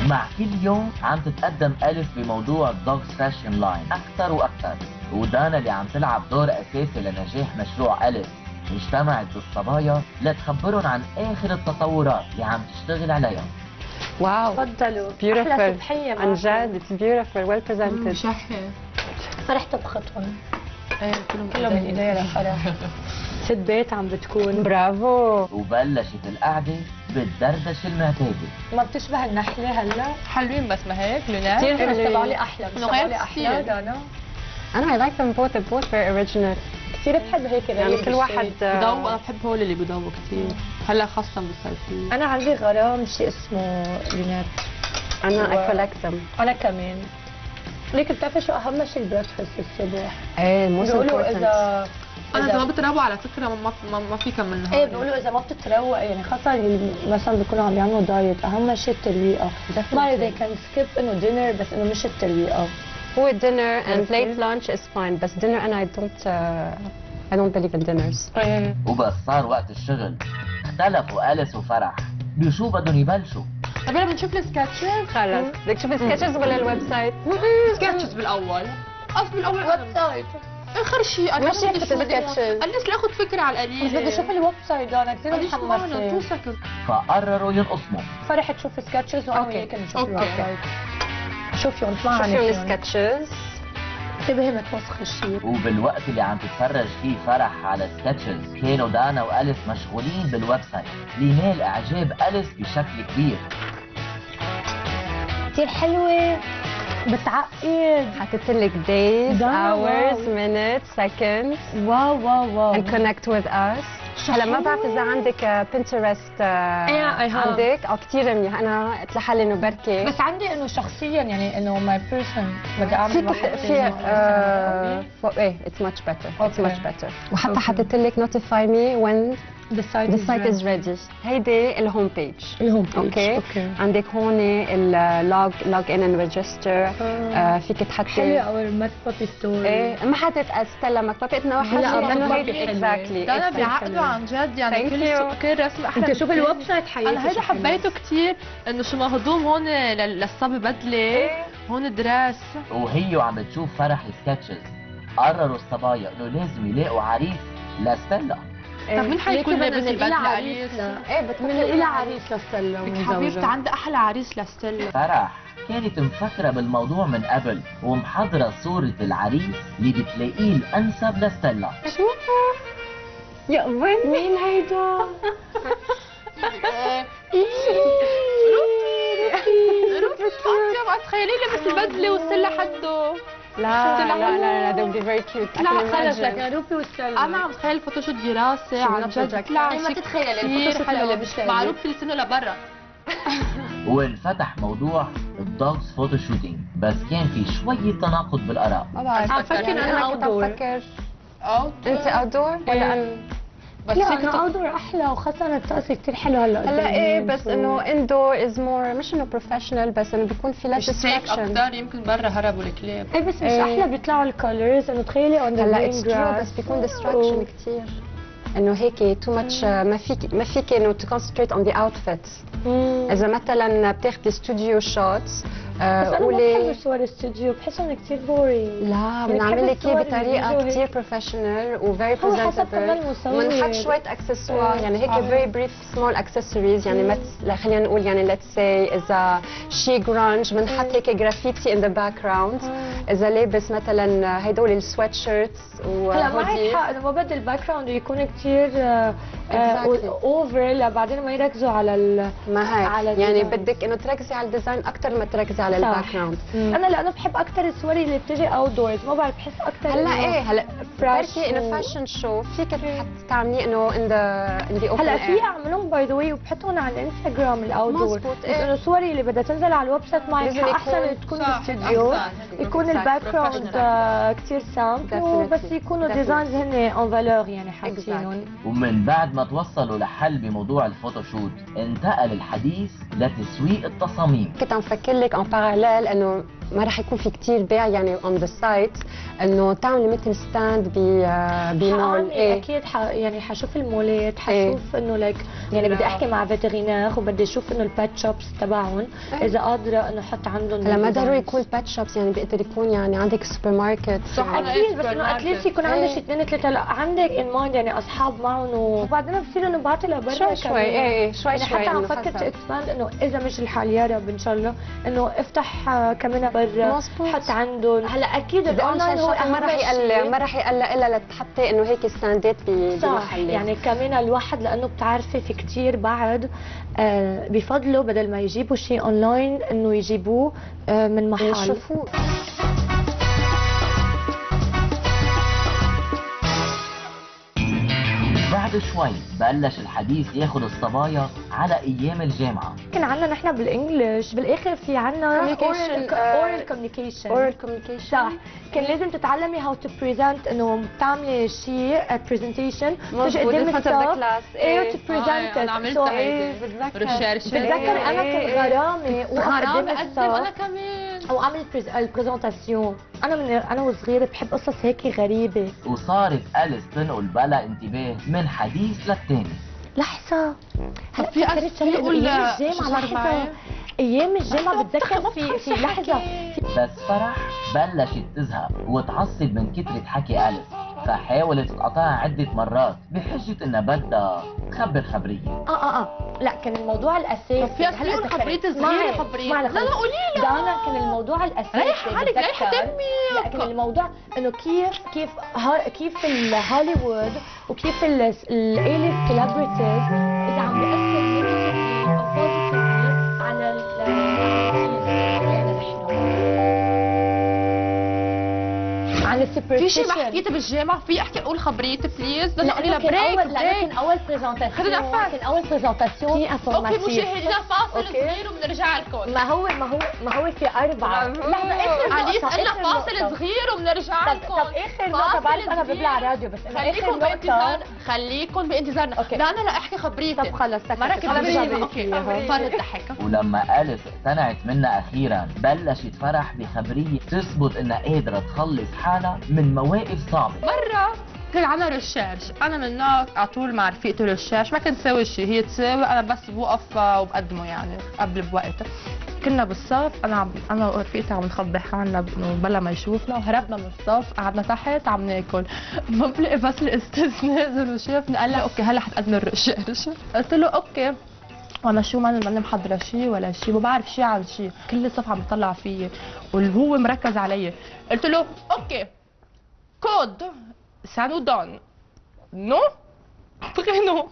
مع كل يوم عم تتقدم أليس بموضوع الدوغز فاشن لاين أكثر وأكثر، ودانا اللي عم تلعب دور أساسي لنجاح مشروع أليس اجتمعت بالصبايا لتخبرهم عن آخر التطورات اللي عم تشتغل عليها. واو تفضلوا. beautiful أحلى صبحية عن جد it's beautiful well presented. مشهي فرح طبختهم ايه كله من ايديها لفرح. ست بيت عم بتكون برافو. وبلشت القعدة بالدردشة المعتادة. ما بتشبه النحلة هلا؟ حلوين بس ما هيك لونات كتير بس حلوين. تبعولي أحلى، بس تبعولي أحلى دانا. أنا I like them both they're both very original. كثير بحب هيك يعني كل واحد بضوء. انا بحب هول اللي بضوء كثير هلا خاصة بالصيفية. أنا عندي غرام شيء اسمه لونات. أنا I collect them. أنا كمان. ليك بتعرفي شو أهم شيء البريكفاست الصبح؟ ايه most بيقولوا important. انا اذا ما بتروق على فكرة ما في كم من نهار. ايه بيقولوا اذا ما بتتروق يعني خاصه اللي مثلا بيكونوا عم يعملوا دايت اهم شيء الترويقه. ما اذا كان سكيب انه دينر بس انه مش الترويقه. هو dinner and late lunch is fine بس dinner أنا I don't believe in dinners. وبس صار وقت الشغل اختلفوا أليس وفرح بشو بدهم يبلشوا. طب يلا بنشوف السكتشز. خلص بدك تشوفي سكتشز ولا الويب سايت؟ سكتشز بالاول. بالاول ويب سايت اخر شيء انا مش هيك السكتشز. قلت لاخذ فكرة على القليل. بس بدي اشوف الويب سايت انا كثير متحمسه. 2 سكند. فقرروا ينقسموا. فرح تشوف سكتشز وانا أوكي. وياك نشوف أوكي. الويب سايت. شوفيهم اطلعوا شوفي عنهم السكتشز. انتبهي ما توسخ الشيء. وبالوقت اللي عم تتفرج فيه فرح على سكتشز كانوا دانا وأليس مشغولين بالويب سايت اللي نال إعجاب أليس بشكل كبير. كثير حلوه بتعقد. حطيت لك days, دانا، hours, واو. minutes, seconds واو واو واو. and connect with us. هلا ما بعرف اذا عندك بنترست عندك او كثير منيح. انا قلت لحالي انه بركي بس عندي انه شخصيا يعني انه ماي بيرسون بدي اعمل فيك واحد في فيسبوك. ايه it's much better it's Okay. much better. وحتى حطيت لك notify me when The site the site is ready. هيدي الهوم بيج. الهوم بيج. اوكي عندك هون اللوج ان اند ريجستر. فيك تحطي حلوه اور مات بابي ستوري. ايه ما حطيت ستيلا مكتوبة انه لا، لانه بابي هيدي حلوة. اكزاكتلي. انا بيعقدوا عن جد يعني كل رسمة احلى. انت شوف بكتير. الويب سايت حقيقي. انا هيدا حبيته كثير انه شو مهضوم هون للصبي بدله هون دراس. وهي وعم بتشوف فرح السكتشز قرروا الصبايا انه لازم يلاقوا عريس لستيلا. طب مين حيكون لابس البدله قليل؟ ايه من الى عريس لستيلا حبيبتي عندي احلى عريس لستيلا. فرح كانت مفكرة بالموضوع من قبل ومحضرة صورة العريس اللي بتلاقيه الأنسب لستيلا. شوفوا يا وين مين هيدا؟ روحي ما تخيلي لابس البدله والسله حده. لا لا لا they will be very cute. لا، خلص لك روبي والسلمى. انا عم تخيل الفوتوشوت دراسه عن جد طلع ما شيء تتخيلي كثير الفوتوشوت حلو. اللي بيشتغل. معروف في لسانه لبرا. وانفتح موضوع الدوغز فوتوشوتينج بس كان في شوية تناقض بالآراء. ما بعرف عم فكر أنا كنت outdoor. عم فكر اه انت اوتدور ولا بس لا فيك انا اوتدور احلى وخاصه الطقس كثير حلو هلا. هلا ايه بس انه اندور از مور مش انه بروفيشنال بس انه بيكون في مش less سيك distraction. اكثر يمكن برا هربوا الكلاب. ايه بس مش إيه. احلى بيطلعوا الكولرز انه تخيلي اون ذا هلا اتس ترو بس بيكون ديستراكشن كثير انه هيك تو ماتش ما فيك انه تو كونسنتريت اون ذا اوتفيتس. اذا مثلا بتاخدي ستوديو شوتس بس انا ما بحب قولي صور الاستوديو بحسهم كثير بورينج. لا بحب بنعمل لك اياه الصور بطريقه اللي كثير بروفيشنال وفيري هو حسب كمان بريزنتبل المصور. وبنحط شويه اكسسوار يعني هيك فيري بريف سمول اكسسوارز يعني ما لا خلينا نقول يعني ليتس سي اذا شي جرانج بنحط هيك جرافيتي ان ذا باك جراوند. اذا لابس مثلا هدول السويت شيرتس هلا معك وهودي حق انه ما بدي الباك جراوند يكون كثير Exactly. اوفر لبعدين ما يركزوا على ما هيك على يعني الديزاين. بدك انه تركزي على الديزاين اكثر ما تركزي على صح. الباك جراوند. انا لانه بحب اكثر الصور اللي بتجي اوت دورز ما بعرف بحس اكثر هلا ايه هلا fresh بركي انه فاشن شو فيك تعمليه انه ان ذا اوبن هلا في اعملهم باي ذا واي وبحطهم على الانستغرام الاوت دور. مزبوط، بس إيه. انه صوري اللي بدها تنزل على الويب سايت معي لازم احسن يكون تكون صح، باستديو أحسن. يكون صح، الباك جراوند professional. كثير سامبل Definitely. وبس يكونوا Definitely. ديزاينز هن اون فالور يعني حاطينهم. ومن بعد ما توصلوا لحل بموضوع الفوتوشوت انتقل الحديث لتسويق التصاميم. كنت عم فكر لك ان باراليل انه ما راح يكون في كثير بيع يعني اون ذا سايت، انه تعملي مثل ستاند بمول. اكيد يعني حشوف المولات، حشوف انه لايك يعني بدي احكي مع فيترينير وبدي اشوف انه البات شوبس تبعهم اذا قادره انه احط عندهم. هلا ما ضروري يكون بات شوبس، يعني بيقدر يكون يعني عندك سوبر ماركت. صح اكيد، بس انه اتليست يكون عندك شي اثنين ثلاثه عندك ان مايند يعني اصحاب معهم، وبعدين بصير انه بعطي لبرا شوي شوي. شوي يعني شوي حتى عم فكر تكسباند انه اذا مش الحال يا رب ان شاء الله انه افتح كمان برا حط عندهم. هلا اكيد الاونلاين هو ما راح يقلق، ما راح يقلق الا لتحطي انه هيك ستاندات بمحلات. يعني كمان الواحد لانه بتعرفي في كثير بعد بفضلوا بدل ما يجيبوا شيء اونلاين انه يجيبوه من محل يشوفوه. بعد شوي بلش الحديث ياخد الصبايا على ايام الجامعه. كان عندنا نحن بالانجلش بالاخر في عندنا اورال كوميونيكيشن. صح، كان لازم تتعلمي هاو تو بريزنت، انه بتعملي شيء برزنتيشن تجي قدام الكلاس تو بريزنت. انا عملت ريسيرش، بتذكر انا كنت غرامه غرامه اقدم انا كمان او اعمل البرزنتاسيون. انا وصغيره بحب قصص هيك غريبه. وصارت أليس تنقل بلا انتباه من حديث للتاني. لحظه، هلا في فكرت ايام الجامعه. لحظه، ايام الجامعه بتذكر في لحظه بس فرح بلشت تزهق وتعصب من كترة حكي أليس، فحاولت تقطعها عدة مرات بحجة انها بدها تخبر خبرية. لا، كان الموضوع الاساسي في هلا خبريتي صغيره خبريتي. لا قولي لي ده انا كان الموضوع الاساسي. ريح حالك، ريح دمي. لا، كان الموضوع انه كيف الهوليوود وكيف الاليت سيلبرتيز اذا عم بيأثر نيجاتيفلي او بوزيتيفلي على في شيء ما حكيته بالجامعه، في احكي اقول خبريتي بليز. لا كان اول برزنتاسيون. كان اول برزنتاسيون في انفورماتيف. اوكي مشاهدينا فاصل صغير وبنرجع لكم. ما هو في 4. لحظه، عليس قلنا فاصل صغير وبنرجع لكم. طب اخر نقطه، بعرف انا ببلع راديو بس خليكم بانتظار، خليكم بانتظارنا. لا انا لا احكي خبريتي. طب خلص مرة كبيرة. اوكي فرد ضحك. ولما أليس اقتنعت منها اخيرا بلشت فرح بخبرية تثبت انها قادرة تخلص حالها من مواقف صعبة. مرة كان عنا ريسيرش، انا من النوع على طول مع رفيقتي ريسيرش، ما كنت ساوي شيء، هي تساوي انا بس بوقف وبقدمه يعني قبل بوقت. كنا بالصف، انا ورفيقتي عم نخبي حالنا انه بلا ما يشوفنا، وهربنا من الصف قعدنا تحت عم ناكل. ما بلاقي بس الاستاذ نازل وشافني قال لي اوكي هلا حتقدم الريسيرش. قلت له اوكي، وانا شو ماني محضره شيء ولا شيء، ما بعرف شيء عن شيء، كل الصف عم يطلع فيي وهو مركز علي. قلت له اوكي كود سانو دون نو برينو.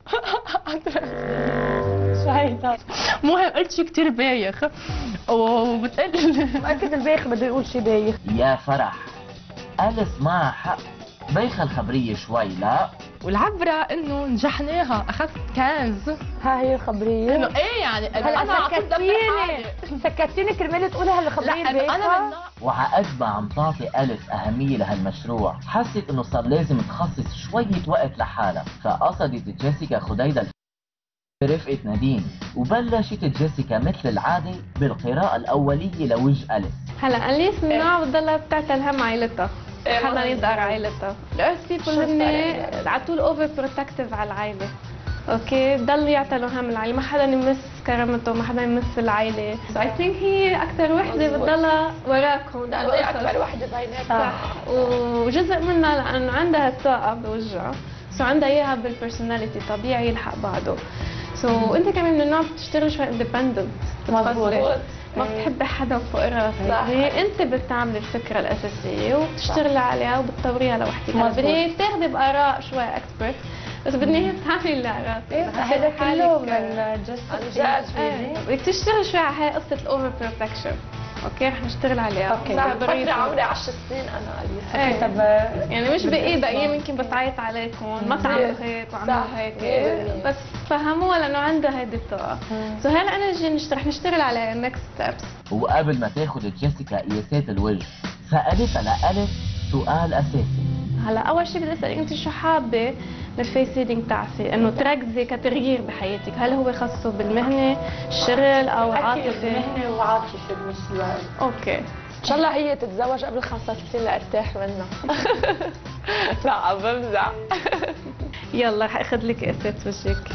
شو هيدا؟ المهم قلت شيء كثير بايخ وبتقول اكيد البايخ بده يقول شيء بايخ. يا فرح، أليس معها حق، بايخة الخبرية شوي لا؟ والعبرة انه نجحناها، اخذت كنز. ها هي الخبريه انه ايه يعني انا سكتيني كرمال تقولي هالخبريه البايخه. وعقد ما عم تعطي أليس أهمية لهالمشروع، حست إنه صار لازم تخصص شوية وقت لحالها، فقصدت جيسيكا خديدة برفقة نادين، وبلشت جيسيكا مثل العادة بالقراءة الأولية لوجه أليس. هلا أليس من النوع بتضلها بتعتل هم عائلتها، حدا يدقر عائلتها. الإرث بيبل هن على طول اوفر بروتكتيف على العائلة. اوكي، بضلوا يعتلوا هم العائلة، ما حدا يمس كرامته، ما حدا يمس العائلة. سو اي ثينك هي أكثر وحدة بتضلها وراكم. هي أكثر وحدة بيناتها. وجزء منها لأنه عندها الطاقة بوجهها، سو عندها إياها بالبرسوناليتي، طبيعي يلحق بعضه. سو انت كمان من النوع بتشتغل شوي اندبندنت، مضبوط، ما بتحبي حدا فوق راسك، هي انت بتعملي الفكره الاساسيه وبتشتغلي عليها وبتطوريها لوحدك. بدك تاخذي باراء شوي اكسبرت، بس بالنهايه بتعملي اللي على راسك. هذا كله من جست بدك تشتغلي شوي على هاي قصه الاوفر بروتكشن. اوكي رح نشتغل عليها. اوكي فترة عمري 10 سنين انا أليس. طب يعني مش بايدها، ايام يمكن بتعيط عليكم ما تعملوا هيك وعملوا هيك، بس فهموها لانه عندها هيدي الطاقه. سو هلا انا رح نشتغل على نكست ستيبس. وقبل ما تاخذ جيسيكا قياسات الوجه، سألتها لأليس سؤال أساسي. هلا اول شيء بدي اسالك انت شو حابه للفيس هيلينج تعرفي انه تركزي كتغيير بحياتك، هل هو خاصه بالمهنه، الشغل او عاطفه؟ مهنه وعاطفه بنفس الوقت. اوكي ان شاء الله هي تتزوج قبل 35 لارتاح منها. لا عم بمزح. يلا رح اخذ لك قاسات وجهك.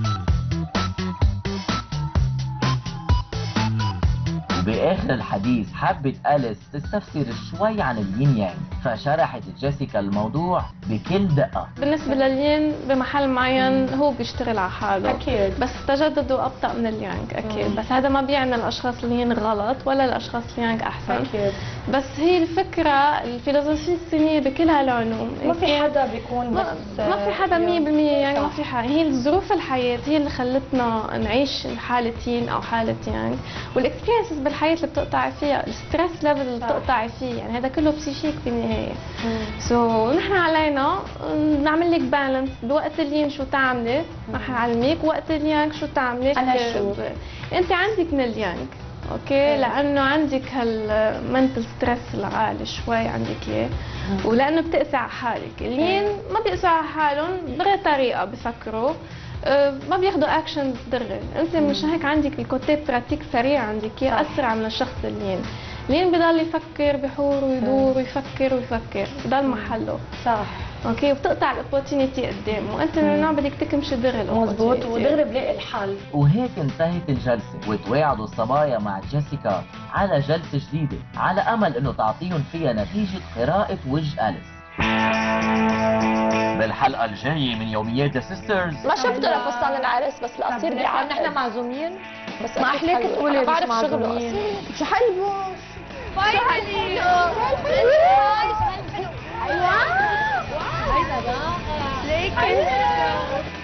وبآخر الحديث حبت أليس تستفسر شوي عن اليين يانج، فشرحت جيسيكا الموضوع بكل دقة. بالنسبة للين بمحل معين هو بيشتغل على حاله اكيد، بس تجدده أبطأ من اليانج أكيد. بس هذا ما بيعني الأشخاص الين غلط ولا الأشخاص اليانج أحسن اكيد. بس هي الفكرة الفلسفية الصينية بكل هالعلوم ما في حدا بيكون بس ما في حدا 100% يعني ما في حدا. هي ظروف الحياة هي اللي خلتنا نعيش حالة يين أو حالة يانج، والاكسبيرينسز بالحياة اللي بتقطعي فيها، الستريس ليفل اللي بتقطعي فيه، يعني هذا كله بسيشيك بالنهاية. نحن علينا نعمل لك بالانس بوقت الين شو تعملي رح اعلمك، وقت اليانج شو تعملي. أنا شو؟ انت عندك من اليانج اوكي لانه عندك هالمنتل ستريس العالي شوي عندك اياه، ولانه بتقسي على حالك. الين ما بيقسوا على حالهم بغير طريقه بفكروا، ما بياخذوا اكشن دغري. انت مش هيك عندك الكوتي براتيك سريع عندك اياه اسرع من الشخص الين. لين بضل يفكر بحور ويدور ويفكر ويفكر بضل محله. صح اوكي وبتقطع الاوبورتونيتي قدامه، وانت من النوع بدك تكمشي دغري مزبوط ودغري بلاقي الحل. وهيك انتهت الجلسة، وتواعدوا الصبايا مع جيسيكا على جلسة جديدة على أمل إنه تعطيهم فيها نتيجة قراءة وجه أليس. بالحلقة الجاية من يوميات سيسترز ما شفته لفستان العرس بس القصير بيعقد. نحن معزومين بس ما أحليك تقولي أنا بعرف مش شغله معزومين. أصلا. شو حلبس؟ فاينلي ايوه هيدا بقى